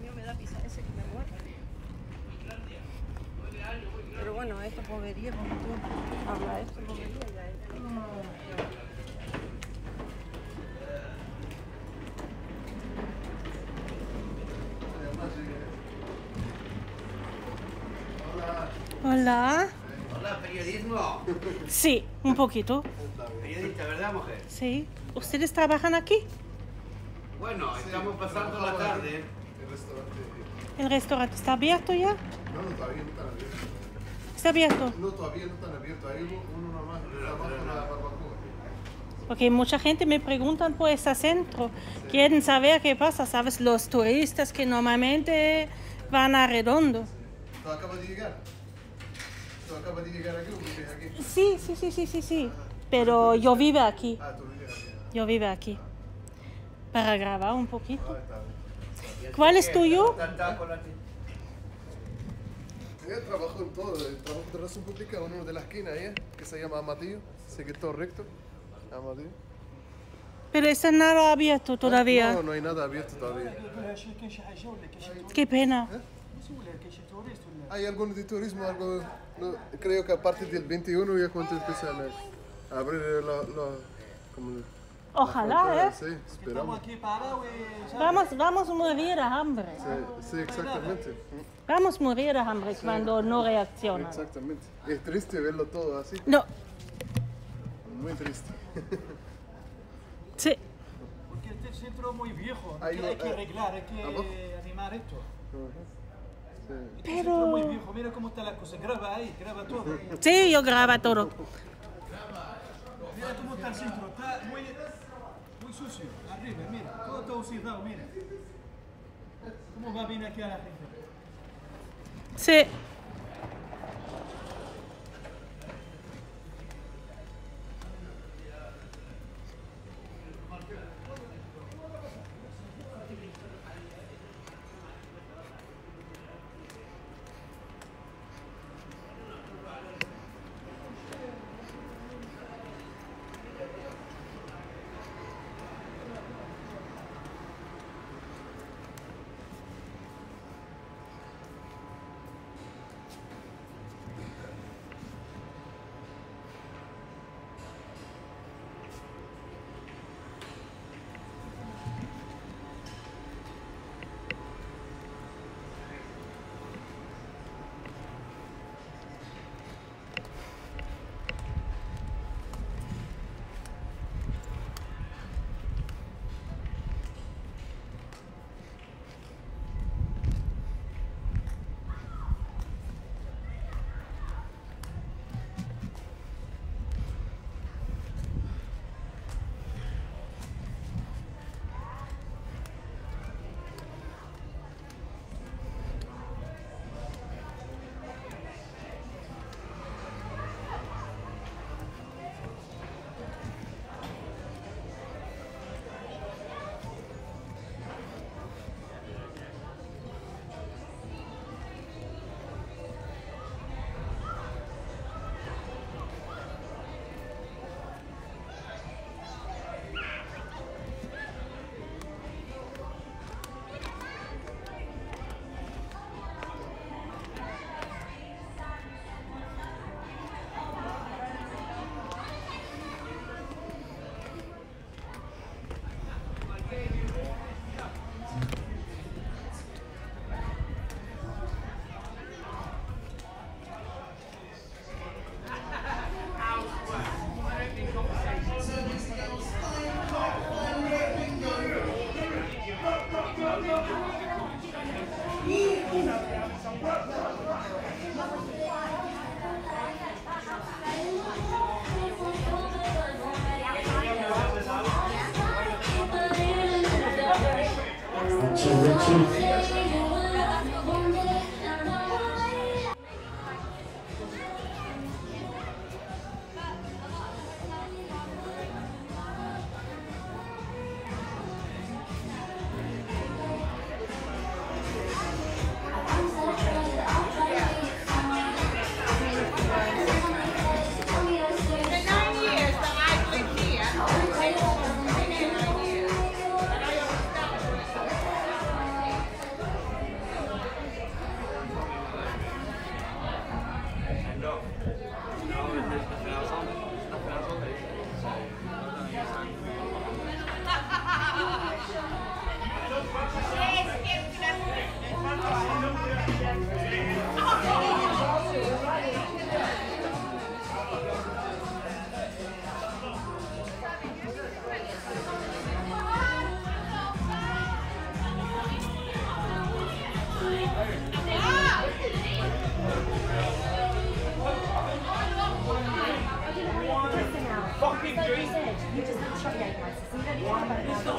mío me da pizza ese que me muere. Pero bueno, esto es bobería, porque tú hablas esto es bobería ya. Hola. Hola, periodismo. Sí, un poquito. Periodista, ¿verdad, mujer? Sí. ¿Ustedes trabajan aquí? Bueno, estamos pasando la tarde. El restaurante. ¿El restaurante está abierto ya? No, todavía no están abiertos. ¿Está abierto? No, todavía no están abiertos. Hay uno nomás que trabaja en la barbacoa. Porque mucha gente me preguntan por este centro. Quieren saber qué pasa, ¿sabes? Los turistas que normalmente van a Redondo. ¿Tú acabas de llegar? ¿Tú acabas de llegar aquí o vives aquí? Sí. Pero yo vivo aquí. Ah, tú vives aquí. Yo vivo aquí. Para grabar un poquito. Ah, está bien. ¿Cuál es tuyo? Ella trabajó en todo. Trabajo de relación pública, uno de la esquina, que se llama Amatillo. Sé que es todo recto. Amatillo. Pero está nada abierto todavía. No, no hay nada abierto todavía. Qué pena. Hay algo de turismo, algo. No, creo que a partir del 21 ya cuando empiezan a abrir como Ojalá, ¿eh? Sí, esperamos. Vamos a morir de hambre. Sí, exactamente. Vamos a morir de hambre cuando no reaccionan. Exactamente. Es triste verlo todo así. No, Muy triste. sí. Porque este centro es muy viejo, Hay que arreglar, hay que ¿abajo? animar esto. Sí. Este centro es muy viejo, mira cómo está la cosa, graba ahí, graba todo. Sí, yo grabo todo. Mira cómo está el centro, está muy sucio, arriba, mira, todo está oxidado, mira. ¿Cómo va bien aquí a la gente? Sí. arbeiten.